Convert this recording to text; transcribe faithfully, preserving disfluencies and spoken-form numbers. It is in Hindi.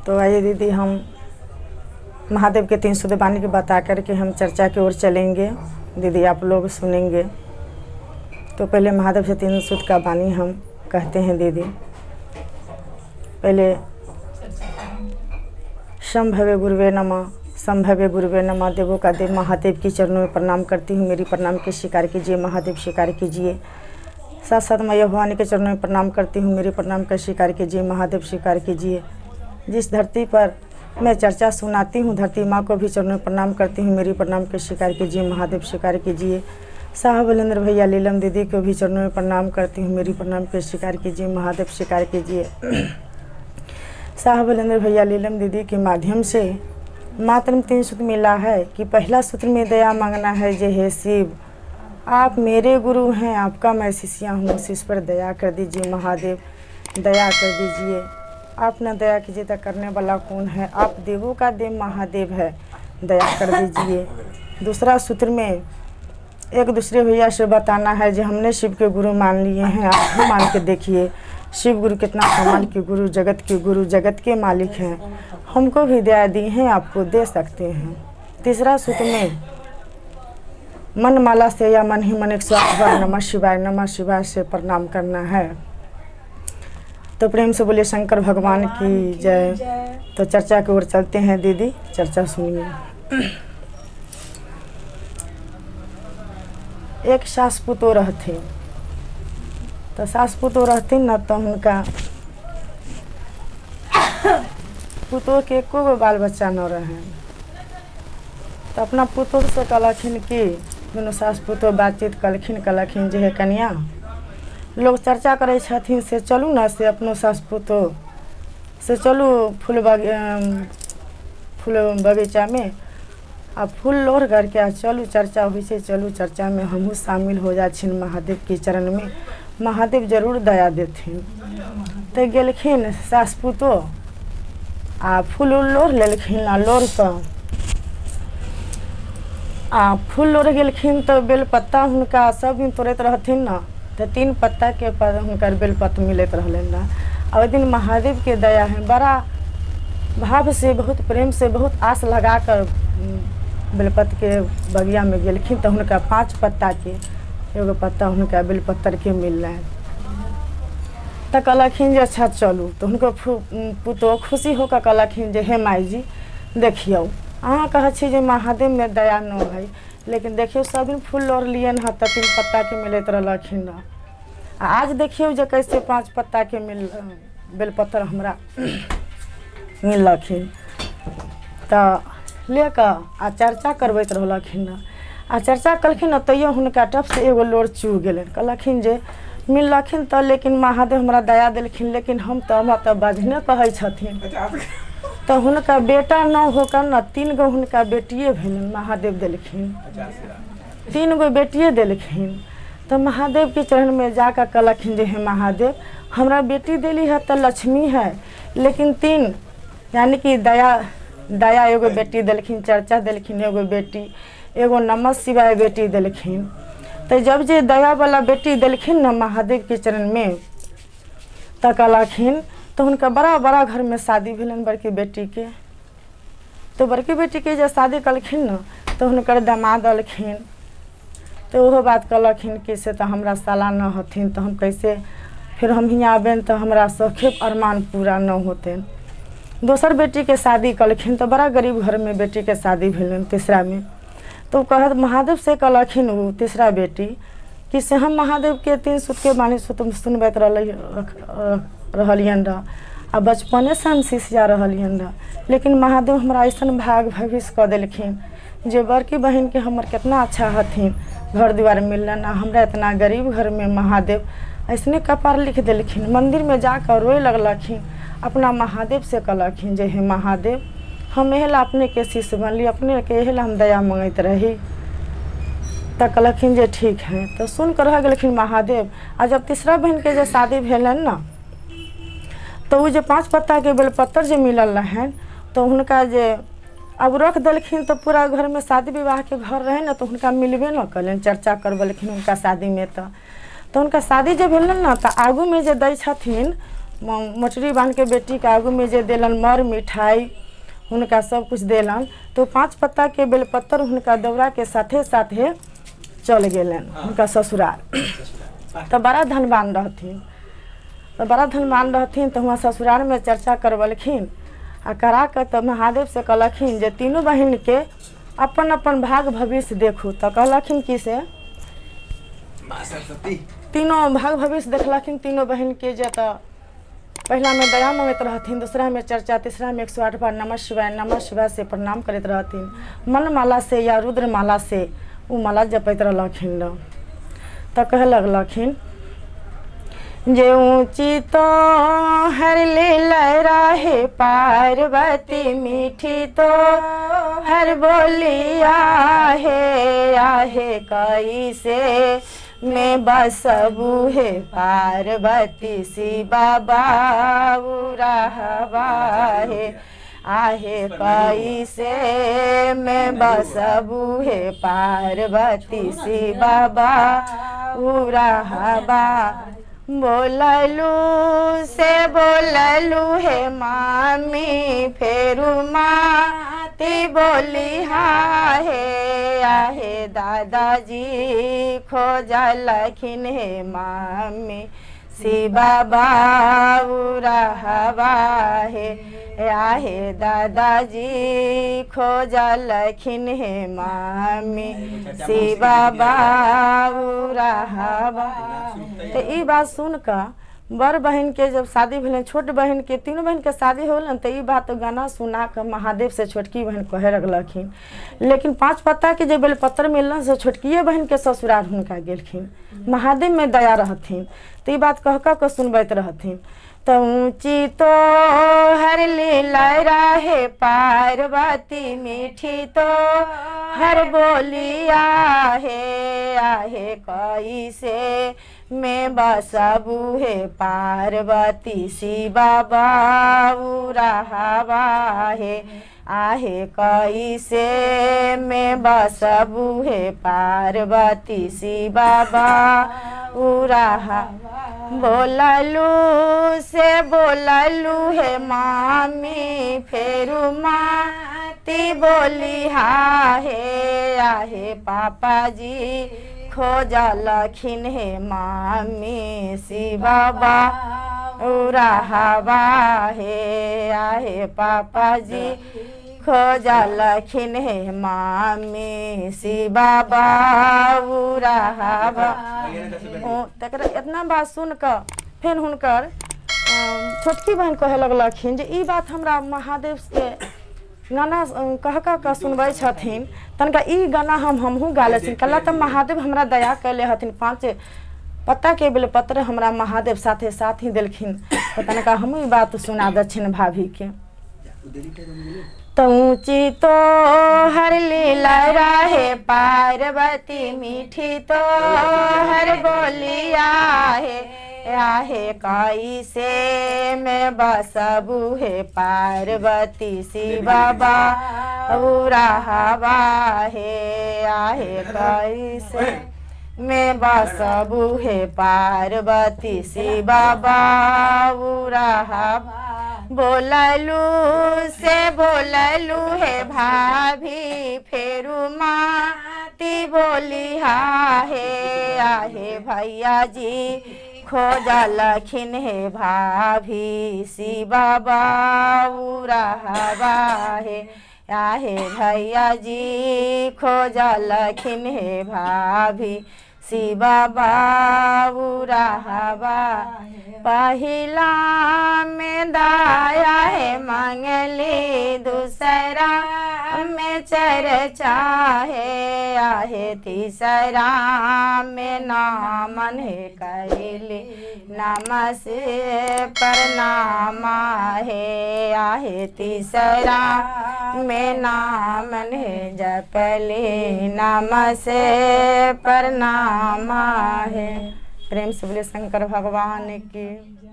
तो आइए दीदी, हम महादेव के तीन शुद्ध वाणी की बता करके हम चर्चा की ओर चलेंगे। दीदी आप लोग सुनेंगे। तो पहले महादेव से तीन शुद्ध का वाणी हम कहते हैं दीदी। पहले संभवे गुरुवे नमः, संभवे गुरुवे नमः। देवों का देव महादेव की चरणों में प्रणाम करती हूँ। मेरी प्रणाम के स्वीकार कीजिए महादेव, स्वीकार कीजिए। साथ साथ मैया भवानी के चरणों में प्रणाम करती हूँ। मेरी प्रणाम का स्वीकार कीजिए महादेव, स्वीकार कीजिए। जिस धरती पर मैं चर्चा सुनाती हूँ, धरती माँ को भी चरणों में प्रणाम करती हूँ। मेरी प्रणाम के स्वीकार कीजिए महादेव, स्वीकार कीजिए। साहब बलेंद्र भैया लीलम दीदी को भी चरणों में प्रणाम करती हूँ। मेरी प्रणाम के स्वीकार कीजिए महादेव, स्वीकार कीजिए। साहब बलेंद्र भैया लीलम दीदी के माध्यम से मात्र में तीन सूत्र मिला है कि पहला सूत्र में दया मांगना है। जय हे शिव, आप मेरे गुरु हैं, आपका मैं शिष्या हूँ, शिष्य पर दया कर दीजिए महादेव, दया कर दीजिए। आप न दया कीजिए तो करने वाला कौन है? आप देवों का देव महादेव है, दया कर दीजिए। दूसरा सूत्र में एक दूसरे भैया से बताना है जो हमने शिव के गुरु मान लिए हैं, आप भी मान के देखिए। शिव गुरु कितना कमाल के गुरु, जगत के गुरु, जगत के मालिक हैं। हमको भी दया दी हैं, आपको दे सकते हैं। तीसरा सूत्र में मन माला से या मन ही मन एक सौ आठ बार नमः शिवाय नमः शिवाय से प्रणाम करना है। तो प्रेम से बोलिए शंकर भगवान की जय। तो चर्चा की ओर चलते हैं दीदी, चर्चा सुनिए। एक सास पुतो रहते, तो सास पुतो रहती न तो उनका पुतो के एको गो बाल बच्चा न रहे। तो अपना पुतो से कहलखिन कि दोनों सास पुतो बातचीत कलखिन, कहलखिन जे है कन्या, लोग चर्चा करे छथिन से चलू ना से अपनो सास पुतो से चलू फूल बग फूल बगीचा में आ फूल लोढ़ करके आ चलू, चर्चा हुई से चलू चर्चा में हमहू शामिल हो जाथिन महादेव के चरण में, महादेव जरूर दया देथिन। तो गेलखिन सास पुतो आ फूल लोढ़ लेलखिन। आ लोढ़ कऽ आ फूल लोढ़ गेलखिन तो बेलपत्ता हुनका सब दिन तोड़ैत रहथिन न, तो तीन पत्ता के पर हुनकर बेलपत्र मिलत रहलन न। और दिन महादेव के दया है, बड़ा भाव से, बहुत प्रेम से, बहुत आस लगा कर बेलपत्र के बगिया में गेलखिन। तो हुनका पाँच पत्ता के एगो पत्ता हुनका बेलपत्र के मिल रहा है। तो कहलखिन जे अच्छा चलू। तो हुनको पुतो खुशी होकर कहलखिन जे हे माई जी देखियो, अहाँ कहै छी जे महादेव में दया न है, लेकिन देखियो सब दिन फूल लोढ़ लियन हँ तो तीन पत्ता के मिलत रहलखिन। आज देखियो जे कैसे पाँच पत्ता के मिल बेलपत्र हमरा मिलखिन। तो लेकर आ चर्चा करबैत रहलखिन। आ चर्चा कलखिन न तैयो हुनका टप से एगो लोढ़ चूह गेलन। कहलखिन जे मिलखिन तो लेकिन महादेव हमरा दया देलखिन, लेकिन हम तो हमरा तो बजने कहै छथिन। तो हुनका बेटा न होकर न तीन गो हुनका बेटिए भेलन, महादेव देलखिन, तीन गो बेटिए देलखिन। तो महादेव के चरण में जाकर कहलखिन जे हे महादेव, हमरा बेटी देली है तो लक्ष्मी है, लेकिन तीन यानी कि दया दया एगो बेटी देलखिन, चर्चा देलखिन एगो बेटी, एगो नमः शिवाय बेटी देलखिन। तो जब जे दया वाला बेटी देलखिन न महादेव के चरण में, तो कहलखिन तो उनका बड़ा बड़ा घर में शादी भेलन बड़की बेटी के। तो बड़की बेटी के जब शादी कलखिन न तो हुनकर दामाद अलखिन। तो वह बात कहलखिन कि से तो हमरा साला न हथिन, तो हम कैसे फिर हम हियाँ आबेन तो हमरा सौखे अरमान पूरा न होते। दोसर बेटी के शादी कलखिन, तो बड़ा गरीब घर में बेटी के शादी भेलन तीसरा में। तो कहत महादेव से कहलखिन वो तीसरा बेटी कि से हम महादेव के तीन सूत्र के वाणी सुनबैत रहलियन रह, आ बचपने से हम शिष्या रहलियन रह, लेकिन महादेव हमरा ऐसन भाग भविष्य कऽ देलखिन जे बड़की बहन के हमर कितना अच्छा हथिन, घर द्वार मिलन, आ हमरा इतना गरीब घर में महादेव ऐसने कपार लिख देलखिन। मंदिर में जाकर रोए लगलखिन, अपना महादेव से कहलखिन जे हे महादेव, हम एहेला अपने के शिष्य बनली, अपने के एहेला हम दया मांगत रही। तो कहलखिन जे ठीक है। तो सुन कर रह गेलखिन महादेव। आ जब तीसरा बहन के जो शादी भेलन न, तो वो जो पाँच पत्ता के बेलपत्र जो मिलल रहन, तो हुनका जे अब रख देलखिन। तो पूरा घर में शादी विवाह के घर रहे न, तो हुनका मिलबे न कलन, चर्चा करबलखिन उनका शादी में। तो तो उनका शादी जब भेलन न, तो आगू में जो दै छथिन मोटरी बांध के बेटी के आगू में जे देलन मर मिठाई उनका सब कुछ देलन। तो पाँच पत्ता के बेलपत्र उनका दौरा के साथे साथे चल गलन उनका ससुराल। तो बड़ा धनवान रहथिन, तो बड़ा धनवान रहथिन। तो वहाँ ससुराल में चर्चा करवलखिन आ करा कर तो महादेव से कहलखिन जे तीनों बहन के अपन अपन भाग भविष्य देखू। तो कहलखिन कि से तीनों भाग भविष्य देखलखिन तीनों बहन के जे तो पहला में दया मंगत रहथिन, दूसरा में चर्चा, तीसरा में एक सौ आठ बार नमः शिवाय नमः शिवाय से प्रणाम करते रहथिन। मन माला से या रुद्र माला से वो माला जपत रहलखिन। तो कह लगलखिन जे ऊंची तो हर लीला राहे पार्वती मीठी तो हर बोलिया है आहे कई से मैं बसबू है पार्वती सी बाबा रहवा है आहे कई से मैं बसबू है पार्वती सी बाबा रहवा। बोललू से बोललू है मामी फेरू माती बोली हाँ है आहे दादाजी खोजलखिन है मामी सी बाबा रहवा है आहे दादाजी खोजलखिन है मामी सी बाबा रहवा। तो ये बात सुन कर बड़ बहन के जब शादी भेल, छोट बहन के तीनों बहन के शादी होलन तो ये बात गाना सुना कर महादेव से छोटकी बहन कहे लगलखिन। लेकिन पाँच पत्ता के जब बेलपत्र मिलन से छोटकिए बहन के ससुराल हुनका गेलखिन। महादेव में दया रहथिन तो ये बात कह कह सुनबैत रहथिन। तो ऊंची तो हर लीला राहे पार्वती मीठी तो हर बोलिया है आहे कई से मैं बसबू है पार्वती सी बाबा रहवा है आहे कई से मैं बसबू है पार्वती सी बाबा रहवा। बोललू से बोललू है मामी फेरू माती बोली हाँ है आहे पापा जी खोजलखिन है मामी सी बाबा रहवा है आहे पापा जी खोजलखिन है मामी सी बाबा रहवा। तकर इतना बात सुन कर फिर हुनकर छोटकी बहन कहे लगलखिन जे ई बात हमरा महादेव के गाना कह कह के सुनबै छथिन तनका ई गाना हम हमहूँ गाले छी। कल तो महादेव हमरा दया कैले हथिन, पाँच पत्ता के बेलपत्र हमरा महादेव साथे साथ ही देलखिन। तो तनका हम ई बात सुना दक्षिण भाभी के। तो ऊंची तो हर लीला राहे पार्वती मीठी तो हर बोलिया है आहे कई से मैं बसबू है पार्वती सी बाबा रहवा है आहे कई से मैं बसबू है पार्वती सी बाबा रहवा। बोललू से बोललू है भाभी फेरू माती बोली हाँ है आहे भैया जी खोजलखिन है भाभी सी बाबा रहवा है आहे भैया जी खोजलखिन है भाभी सी बाबा रहवा। पहिला में दाया है मंगली दूसरा में चर्चा है आहे तीसरा में नामन है कैली नमस प्रणामा है आहे तीसरा में नामन है जपली नमस प्रणामा है। प्रेम से बोले शंकर भगवान की।